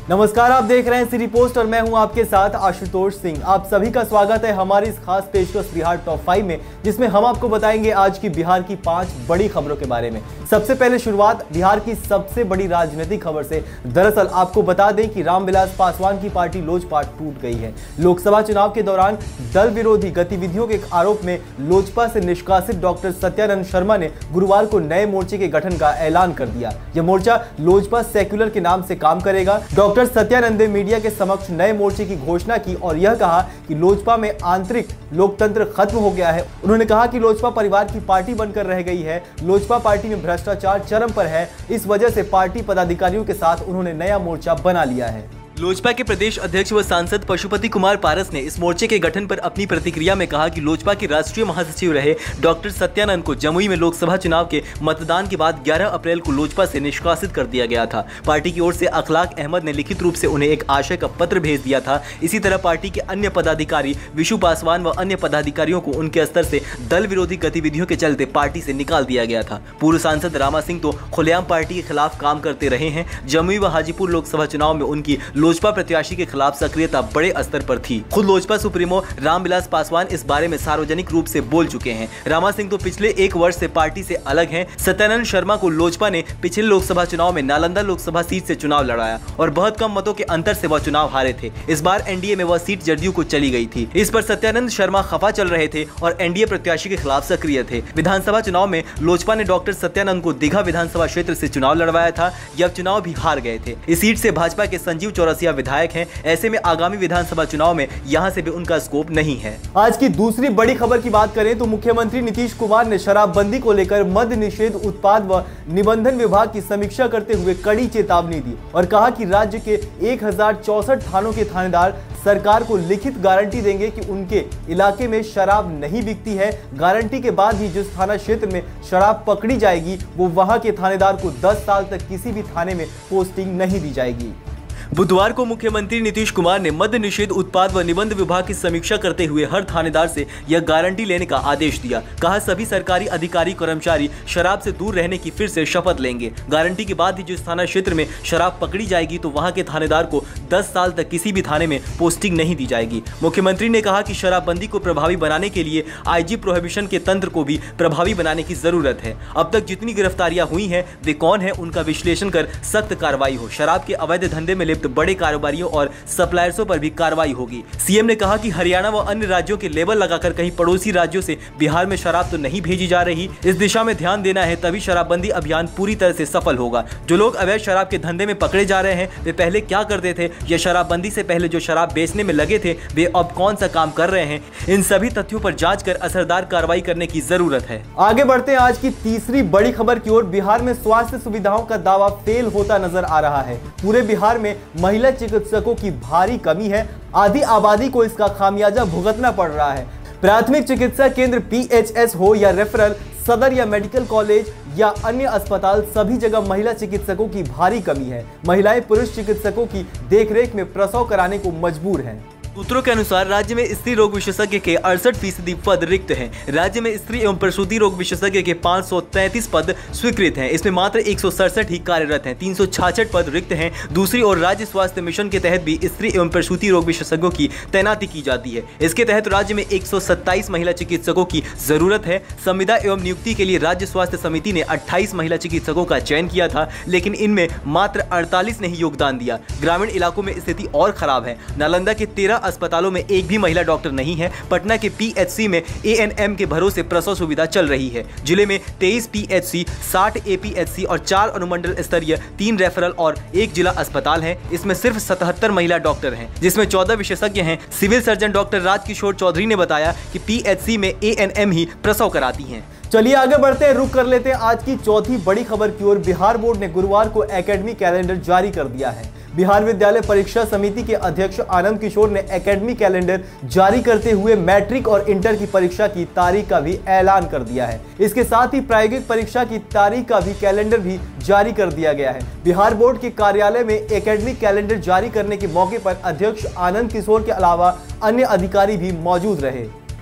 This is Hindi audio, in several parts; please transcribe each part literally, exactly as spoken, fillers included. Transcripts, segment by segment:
नमस्कार, आप देख रहे हैं सिटी पोस्ट और मैं हूं आपके साथ आशुतोष सिंह। आप सभी का स्वागत है हमारी इस खास पेशकश बिहार टॉप फाइव में, जिसमें हम आपको बताएंगे आज की बिहार की पांच बड़ी खबरों के बारे में। सबसे पहले शुरुआत बिहार की सबसे बड़ी राजनीतिक खबर से। दरअसल आपको बता दें कि रामविलास पासवान की पार्टी लोजपा टूट गई है। लोकसभा चुनाव के दौरान दल विरोधी गतिविधियों के आरोप में लोजपा से निष्कासित डॉक्टर सत्यानंद शर्मा ने गुरुवार को नए मोर्चे के गठन का ऐलान कर दिया। यह मोर्चा लोजपा सेक्युलर के नाम से काम करेगा। डॉक्टर सत्यानंद ने मीडिया के समक्ष नए मोर्चे की घोषणा की और यह कहा कि लोजपा में आंतरिक लोकतंत्र खत्म हो गया है। उन्होंने कहा कि लोजपा परिवार की पार्टी बनकर रह गई है। लोजपा पार्टी में भ्रष्टाचार चरम पर है। इस वजह से पार्टी पदाधिकारियों के साथ उन्होंने नया मोर्चा बना लिया है। लोजपा के प्रदेश अध्यक्ष व सांसद पशुपति कुमार पारस ने इस मोर्चे के गठन पर अपनी प्रतिक्रिया में कहा कि लोजपा के राष्ट्रीय महासचिव रहे डॉक्टर सत्यानंद को जमुई में लोकसभा चुनाव के मतदान के बाद ग्यारह अप्रैल को लोजपा से निष्कासित कर दिया गया था। पार्टी की ओर से अखलाक अहमद ने लिखित रूप से उन्हें एक आशय का पत्र भेज दिया था। इसी तरह पार्टी के अन्य पदाधिकारी विशु पासवान व अन्य पदाधिकारियों को उनके स्तर से दल विरोधी गतिविधियों के चलते पार्टी से निकाल दिया गया था। पूर्व सांसद रामा सिंह तो खुलेआम पार्टी के खिलाफ काम करते रहे हैं। जमुई व हाजीपुर लोकसभा चुनाव में उनकी लोजपा प्रत्याशी के खिलाफ सक्रियता बड़े स्तर पर थी। खुद लोजपा सुप्रीमो रामविलास पासवान इस बारे में सार्वजनिक रूप से बोल चुके हैं। रामा सिंह तो पिछले एक वर्ष से पार्टी से अलग हैं। सत्यानंद शर्मा को लोजपा ने पिछले लोकसभा चुनाव में नालंदा लोकसभा सीट से चुनाव लड़ाया और बहुत कम मतों के अंतर से वह चुनाव हारे थे। इस बार एनडीए में वह सीट जदयू को चली गई थी। इस पर सत्यानंद शर्मा खफा चल रहे थे और एनडीए प्रत्याशी के खिलाफ सक्रिय थे। विधानसभा चुनाव में लोजपा ने डॉक्टर सत्यानंद को दीघा विधानसभा क्षेत्र से चुनाव लड़वाया था। यह चुनाव भी हार गए थे। इस सीट से भाजपा के संजीव चौरसिया विधायक हैं। ऐसे में आगामी विधानसभा चुनाव में यहां से भी उनका स्कोप नहीं है। आज की दूसरी बड़ी खबर की बात करें तो मुख्यमंत्री नीतीश कुमार ने शराबबंदी को लेकर मद्य निषेध उत्पाद व निबंधन विभाग की समीक्षा करते हुए कड़ी चेतावनी दी और कहा कि राज्य के एक हजार चौसठ थानों के थानेदार सरकार को लिखित गारंटी देंगे कि उनके इलाके में शराब नहीं बिकती है। गारंटी के बाद ही जिस थाना क्षेत्र में शराब पकड़ी जाएगी वो वहां के थानेदार को दस साल तक किसी भी थाने में पोस्टिंग नहीं दी जाएगी। बुधवार को मुख्यमंत्री नीतीश कुमार ने मद्य निषेध उत्पाद व निबंध विभाग की समीक्षा करते हुए हर थानेदार से यह गारंटी लेने का आदेश दिया। कहा सभी सरकारी अधिकारी कर्मचारी शराब से दूर रहने की फिर से शपथ लेंगे। गारंटी के बाद ही जिस थाना क्षेत्र में शराब पकड़ी जाएगी तो वहां के थानेदार को दस साल तक किसी भी थाने में पोस्टिंग नहीं दी जाएगी। मुख्यमंत्री ने कहा कि शराबबंदी को प्रभावी बनाने के लिए आईजी प्रोहिबिशन के तंत्र को भी प्रभावी बनाने की जरूरत है। अब तक जितनी गिरफ्तारियां हुई हैं वे कौन है उनका विश्लेषण कर सख्त कार्रवाई हो। शराब के अवैध धंधे में तो बड़े कारोबारियों और सप्लायर्सों पर भी कार्रवाई होगी। सीएम ने कहा कि हरियाणा व अन्य राज्यों के लेबल लगाकर कहीं पड़ोसी राज्यों से बिहार में शराब तो नहीं भेजी जा रही। इस दिशा में ध्यान देना है, तभी शराबबंदी अभियान पूरी तरह से सफल होगा। जो लोग अवैध शराब के धंधे में पकड़े जा रहे हैं वे पहले क्या करते थे या शराबबंदी से पहले जो शराब बेचने में लगे थे वे अब कौन सा काम कर रहे हैं, इन सभी तथ्यों पर जांच कर असरदार कार्रवाई करने की जरूरत है। आगे बढ़ते हैं आज की तीसरी बड़ी खबर की ओर। बिहार में स्वास्थ्य सुविधाओं का दावा फेल होता नजर आ रहा है। पूरे बिहार में महिला चिकित्सकों की भारी कमी है। आधी आबादी को इसका खामियाजा भुगतना पड़ रहा है। प्राथमिक चिकित्सा केंद्र पीएचएस हो या रेफरल सदर या मेडिकल कॉलेज या अन्य अस्पताल, सभी जगह महिला चिकित्सकों की भारी कमी है। महिलाएं पुरुष चिकित्सकों की देखरेख में प्रसव कराने को मजबूर हैं। सूत्रों के अनुसार राज्य में स्त्री रोग विशेषज्ञ के अड़सठ फीसदी पद रिक्त हैं। राज्य में स्त्री एवं प्रसूति रोग विशेषज्ञ के पाँच सौ तैंतीस पद स्वीकृत हैं। इसमें मात्र एक सौ सड़सठ ही कार्यरत हैं। तीन सौ छियासठ पद रिक्त हैं। दूसरी ओर राज्य स्वास्थ्य मिशन के तहत भी स्त्री एवं प्रसूति रोग विशेषज्ञों की तैनाती की जाती है। इसके तहत राज्य में एक सौ सत्ताईस महिला चिकित्सकों की जरूरत है। संविदा एवं नियुक्ति के लिए राज्य स्वास्थ्य समिति ने अट्ठाईस महिला चिकित्सकों का चयन किया था, लेकिन इनमें मात्र अड़तालीस ने ही योगदान दिया। ग्रामीण इलाकों में स्थिति और खराब है। नालंदा के तेरह अस्पतालों में एक भी महिला डॉक्टर नहीं है। पटना के पीएचसी में एएनएम के भरोसे प्रसव सुविधा चल रही है। जिले में तेईस पीएचसी, साठ एपीएचसी और चार अनुमंडल स्तरीय, तीन रेफरल और एक जिला अस्पताल है। इसमें सिर्फ सतहत्तर महिला डॉक्टर हैं, जिसमें चौदह विशेषज्ञ हैं। Civil surgeon doctor Rajkishore Chaudhary ने बताया कि पीएचसी में एएनएम ही प्रसव कराती हैं। चलिए आगे बढ़ते हैं, रुक कर लेते हैं आज की चौथी बड़ी खबर की ओर। बिहार बोर्ड ने गुरुवार को एकेडमिक कैलेंडर जारी कर दिया है। बिहार विद्यालय परीक्षा समिति के अध्यक्ष आनंद किशोर ने एकेडमिक कैलेंडर जारी करते हुए मैट्रिक और इंटर की परीक्षा की तारीख का भी ऐलान कर दिया है। इसके साथ ही प्रायोगिक परीक्षा की तारीख का भी कैलेंडर भी जारी कर दिया गया है। बिहार बोर्ड के कार्यालय में एकेडमिक कैलेंडर जारी करने के मौके पर अध्यक्ष आनंद किशोर के अलावा अन्य अधिकारी भी मौजूद रहे।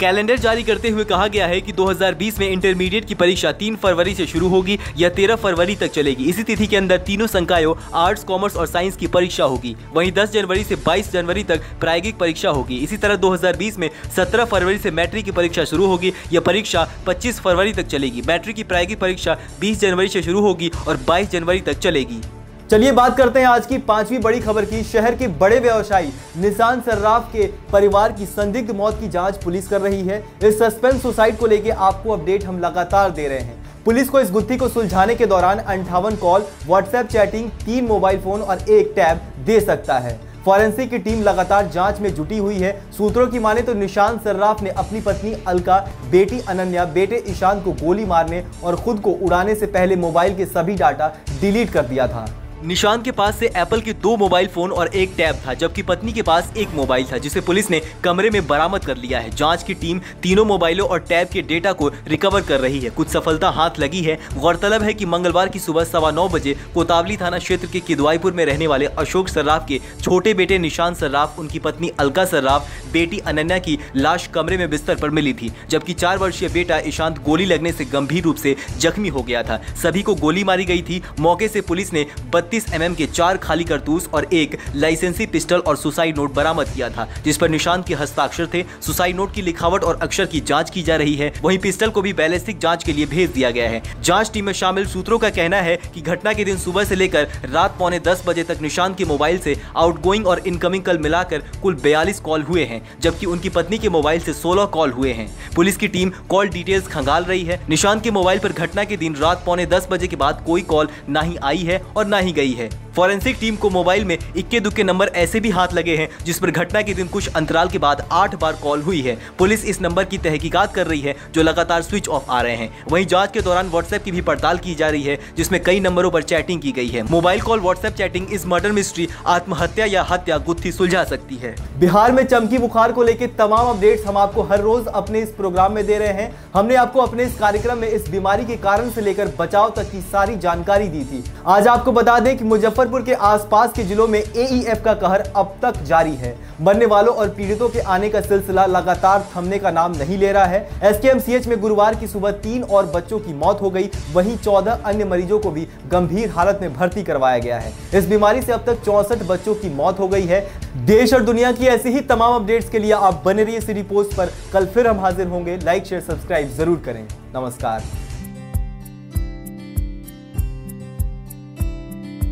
कैलेंडर जारी करते हुए कहा गया है कि दो हज़ार बीस में इंटरमीडिएट की परीक्षा तीन फरवरी से शुरू होगी या तेरह फरवरी तक चलेगी। इसी तिथि के अंदर तीनों संकायों आर्ट्स, कॉमर्स और साइंस की परीक्षा होगी। वहीं दस जनवरी से बाईस जनवरी तक प्रायोगिक परीक्षा होगी। इसी तरह दो हज़ार बीस में सत्रह फरवरी से मैट्रिक की परीक्षा शुरू होगी। यह परीक्षा पच्चीस फरवरी तक चलेगी। मैट्रिक की प्रायोगिक परीक्षा बीस जनवरी से शुरू होगी और बाईस जनवरी तक चलेगी। चलिए बात करते हैं आज की पांचवी बड़ी खबर की। शहर के बड़े व्यवसायी निशान सर्राफ के परिवार की संदिग्ध मौत की जांच पुलिस कर रही है। इस सस्पेंस सुसाइड को लेकर आपको अपडेट हम लगातार दे रहे हैं। पुलिस को इस गुत्थी को सुलझाने के दौरान अंठावन कॉल, व्हाट्सएप चैटिंग, तीन मोबाइल फोन और एक टैब दे सकता है। फॉरेंसिक की टीम लगातार जांच में जुटी हुई है। सूत्रों की माने तो निशान सर्राफ ने अपनी पत्नी अलका, बेटी अनन्या, बेटे ईशान को गोली मारने और खुद को उड़ाने से पहले मोबाइल के सभी डाटा डिलीट कर दिया था। निशान के पास से एप्पल के दो मोबाइल फोन और एक टैब था, जबकि पत्नी के पास एक मोबाइल था, जिसे पुलिस ने कमरे में बरामद कर लिया है। जांच की टीम तीनों मोबाइलों और टैब के डेटा को रिकवर कर रही है। कुछ सफलता हाथ लगी है। गौरतलब है कि मंगलवार की सुबह सवा नौ बजे कोतावली थाना क्षेत्र के किदवाईपुर में रहने वाले अशोक सर्राफ के छोटे बेटे निशान सर्राफ, उनकी पत्नी अलका सर्राफ, बेटी अनन्या की लाश कमरे में बिस्तर पर मिली थी, जबकि चार वर्षीय बेटा ईशांत गोली लगने से गंभीर रूप से जख्मी हो गया था। सभी को गोली मारी गई थी। मौके से पुलिस ने बत्तीस एम एम के चार खाली कारतूस और एक लाइसेंसी पिस्टल और सुसाइड नोट बरामद किया था, जिस पर निशान के हस्ताक्षर थे। सुसाइड नोट की लिखावट और अक्षर की जांच की जा रही है। वहीं पिस्टल को भी बैलिस्टिक जांच के लिए भेज दिया गया है। जांच टीम में शामिल सूत्रों का कहना है कि घटना के दिन सुबह से लेकर रात पौने दस बजे तक निशान के मोबाइल से आउटगोइंग और इनकमिंग कॉल मिलाकर कुल बयालीस कॉल हुए हैं, जबकि उनकी पत्नी के मोबाइल से सोलह कॉल हुए हैं। पुलिस की टीम कॉल डिटेल्स खंगाल रही है। निशान के मोबाइल पर घटना के दिन रात पौने दस बजे के बाद कोई कॉल ना ही आई है और ना ही गई है। फॉरेंसिक टीम को मोबाइल में इक्के दुक्के नंबर ऐसे भी हाथ लगे हैं जिस पर घटना के दिन कुछ अंतराल के बाद आठ बार कॉल हुई है। पुलिस इस नंबर की तहकीकात कर रही है जो लगातार स्विच ऑफ आ रहे हैं। वहीं जांच के दौरान व्हाट्सएप की भी पड़ताल की जा रही है, जिसमें कई नंबरों पर चैटिंग की गई है। मोबाइल कॉल, व्हाट्सएप चैटिंग इस मर्डर मिस्ट्री, आत्महत्या या हत्या गुत्थी सुलझा सकती है। बिहार में चमकी बुखार को लेकर तमाम अपडेट्स हम आपको हर रोज अपने इस प्रोग्राम में दे रहे हैं। हमने आपको अपने इस कार्यक्रम में इस बीमारी के कारण से लेकर बचाव तक की सारी जानकारी दी थी। आज आपको बता दें कि मुजफ्फरपुर के आसपास के जिलों में ए ई एफ का कहर अब तक जारी है। मरने वालों और पीड़ितों के आने का सिलसिला लगातार थमने का नाम नहीं ले रहा है। एस के एम सी एच में गुरुवार की सुबह तीन और बच्चों की मौत हो गई। वहीं चौदह अन्य मरीजों को भी गंभीर हालत में भर्ती करवाया गया है। इस बीमारी से अब तक चौसठ बच्चों की मौत हो गई है। देश और दुनिया की ऐसी ही तमाम अपडेट्स के लिए आप बने रहिए सिटी पोस्ट पर। कल फिर हम हाजिर होंगे। लाइक, शेयर, सब्सक्राइब जरूर करें। नमस्कार।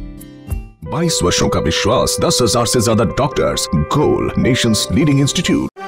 बाईस वर्षों का विश्वास, दस हजार से ज्यादा डॉक्टर्स, गोल नेशंस लीडिंग इंस्टीट्यूट।